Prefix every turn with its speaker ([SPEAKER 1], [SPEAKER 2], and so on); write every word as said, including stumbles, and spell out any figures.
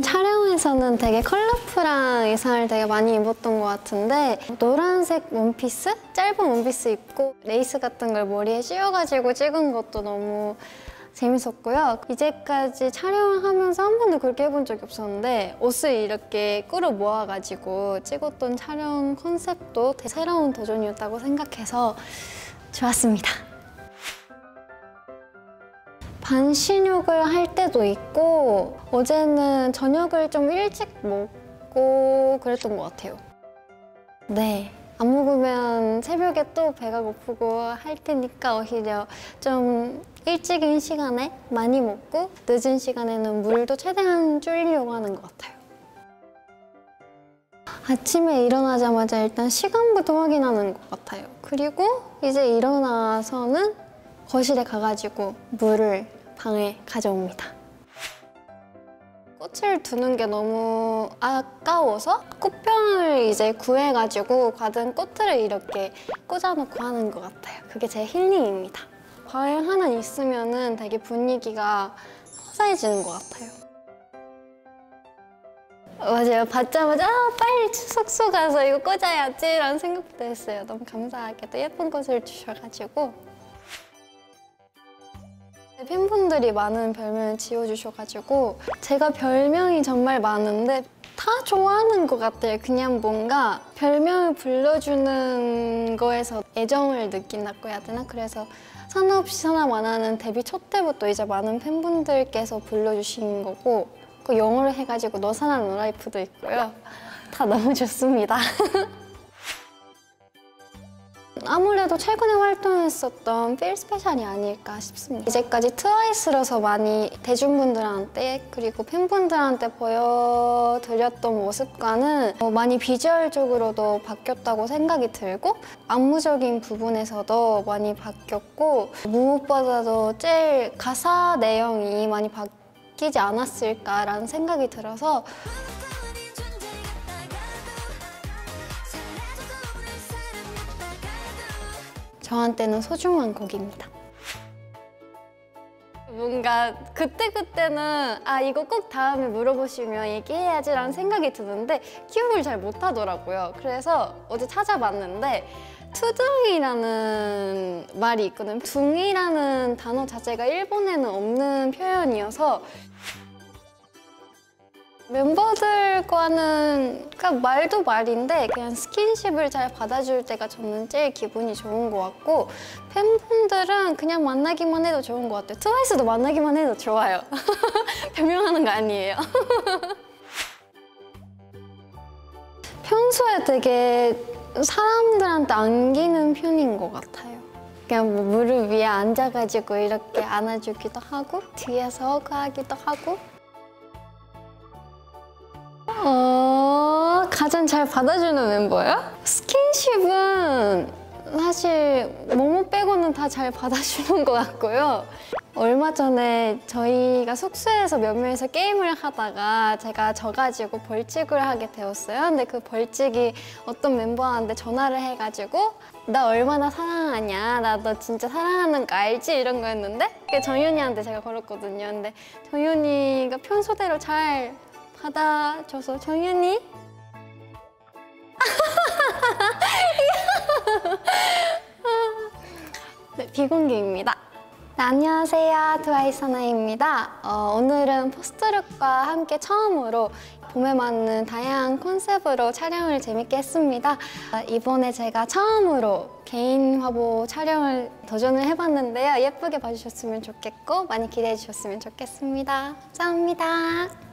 [SPEAKER 1] 촬영에서는 되게 컬러풀한 의상을 되게 많이 입었던 것 같은데 노란색 원피스? 짧은 원피스 입고 레이스 같은 걸 머리에 씌워가지고 찍은 것도 너무 재밌었고요. 이제까지 촬영을 하면서 한 번도 그렇게 해본 적이 없었는데 옷을 이렇게 끌어 모아가지고 찍었던 촬영 컨셉도 되게 새로운 도전이었다고 생각해서 좋았습니다. 반신욕을 할 때도 있고 어제는 저녁을 좀 일찍 먹고 그랬던 것 같아요. 네, 안 먹으면 새벽에 또 배가 고프고 할 테니까 오히려 좀 일찍인 시간에 많이 먹고 늦은 시간에는 물도 최대한 줄이려고 하는 것 같아요. 아침에 일어나자마자 일단 시간부터 확인하는 것 같아요. 그리고 이제 일어나서는 거실에 가가지고 물을 방에 가져옵니다. 꽃을 두는 게 너무 아까워서 꽃병을 이제 구해가지고 받은 꽃들을 이렇게 꽂아놓고 하는 것 같아요. 그게 제 힐링입니다. 과일 하나 있으면은 되게 분위기가 화사해지는 것 같아요. 맞아요. 받자마자 아, 빨리 숙소 가서 이거 꽂아야지 라는 생각부터 했어요. 너무 감사하게 또 예쁜 꽃을 주셔가지고. 팬분들이 많은 별명을 지어주셔가지고 제가 별명이 정말 많은데 다 좋아하는 것 같아요. 그냥 뭔가 별명을 불러주는 거에서 애정을 느낀다고 해야 되나? 그래서 사나 없이 사나 완화는 데뷔 첫 때부터 이제 많은 팬분들께서 불러주신 거고 그 영어로 해가지고 너 사나 노라이프도 있고요. 다 너무 좋습니다. 아무래도 최근에 활동했었던 필 스페셜이 아닐까 싶습니다. 이제까지 트와이스로서 많이 대중분들한테 그리고 팬분들한테 보여드렸던 모습과는 많이 비주얼적으로도 바뀌었다고 생각이 들고 안무적인 부분에서도 많이 바뀌었고 무엇보다도 제일 가사 내용이 많이 바뀌지 않았을까라는 생각이 들어서 저한테는 소중한 곡입니다. 뭔가 그때그때는 아 이거 꼭 다음에 물어보시면 얘기해야지 라는 생각이 드는데 기억을 잘 못하더라고요. 그래서 어제 찾아봤는데 투둥이라는 말이 있거든요. 둥이라는 단어 자체가 일본에는 없는 표현이어서 멤버들과는 그러니까 말도 말인데 그냥 스킨십을 잘 받아줄 때가 저는 제일 기분이 좋은 것 같고 팬분들은 그냥 만나기만 해도 좋은 것 같아요. 트와이스도 만나기만 해도 좋아요. 변명하는 거 아니에요. 평소에 되게 사람들한테 안기는 편인 것 같아요. 그냥 뭐 무릎 위에 앉아가지고 이렇게 안아주기도 하고 뒤에서 허그하기도 하고 어... 가장 잘 받아주는 멤버요? 스킨십은 사실 모모 빼고는 다 잘 받아주는 것 같고요. 얼마 전에 저희가 숙소에서 몇 명이서 게임을 하다가 제가 져가지고 벌칙을 하게 되었어요. 근데 그 벌칙이 어떤 멤버한테 전화를 해가지고 나 얼마나 사랑하냐, 나 너 진짜 사랑하는 거 알지? 이런 거였는데 정윤이한테 제가 걸었거든요. 근데 정윤이가 평소대로 잘 받아줘서 정윤이? 네, 비공개입니다. 네, 안녕하세요. 트와이스 하나입니다. 어, 오늘은 포스트룩과 함께 처음으로 봄에 맞는 다양한 컨셉으로 촬영을 재밌게 했습니다. 이번에 제가 처음으로 개인 화보 촬영을 도전을 해봤는데요. 예쁘게 봐주셨으면 좋겠고 많이 기대해 주셨으면 좋겠습니다. 감사합니다.